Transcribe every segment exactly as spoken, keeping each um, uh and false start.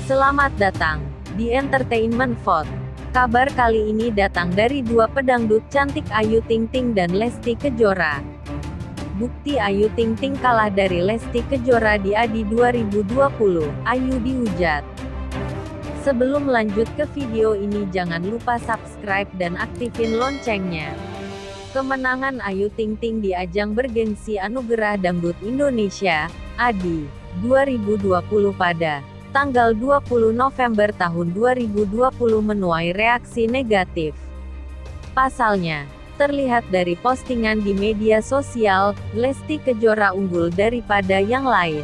Selamat datang di Entertainment Vote. Kabar kali ini datang dari dua pedangdut cantik Ayu Ting Ting dan Lesti Kejora. Bukti Ayu Ting Ting kalah dari Lesti Kejora di A D I dua ribu dua puluh, Ayu dihujat. Sebelum lanjut ke video ini jangan lupa subscribe dan aktifin loncengnya. Kemenangan Ayu Ting Ting di ajang bergengsi Anugerah Dangdut Indonesia, A D I, dua ribu dua puluh pada tanggal dua puluh November tahun dua ribu dua puluh menuai reaksi negatif. Pasalnya, terlihat dari postingan di media sosial, Lesti Kejora unggul daripada yang lain.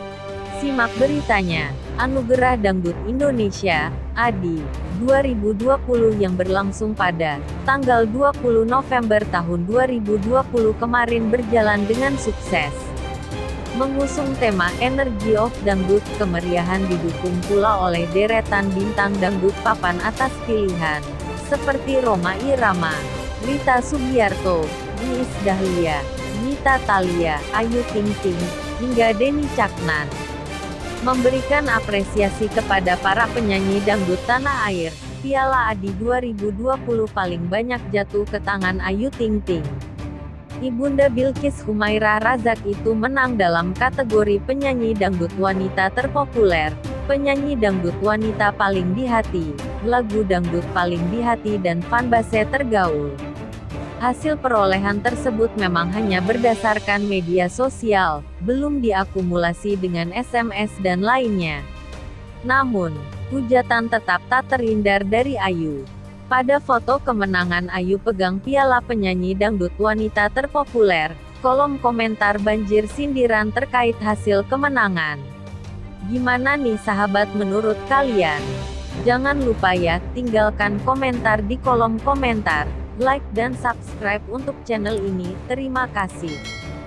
Simak beritanya. Anugerah Dangdut Indonesia, A D I, dua ribu dua puluh yang berlangsung pada tanggal dua puluh November tahun dua ribu dua puluh kemarin berjalan dengan sukses. Mengusung tema Energy of Dangdut, kemeriahan didukung pula oleh deretan bintang dangdut papan atas pilihan, seperti Rhoma Irama, Rita Sugiarto, Iis Dahlia, Nita Thalia, Ayu Ting Ting, hingga Denny Caknan. Memberikan apresiasi kepada para penyanyi dangdut tanah air, Piala A D I dua ribu dua puluh paling banyak jatuh ke tangan Ayu Ting Ting. Ibunda Bilkis Humairah Razak itu menang dalam kategori penyanyi dangdut wanita terpopuler, penyanyi dangdut wanita paling di hati, lagu dangdut paling di hati dan fanbase tergaul. Hasil perolehan tersebut memang hanya berdasarkan media sosial, belum diakumulasi dengan S M S dan lainnya. Namun, hujatan tetap tak terhindar dari Ayu. Pada foto kemenangan Ayu pegang piala penyanyi dangdut wanita terpopuler, kolom komentar banjir sindiran terkait hasil kemenangan. Gimana nih sahabat menurut kalian? Jangan lupa ya, tinggalkan komentar di kolom komentar, like dan subscribe untuk channel ini, terima kasih.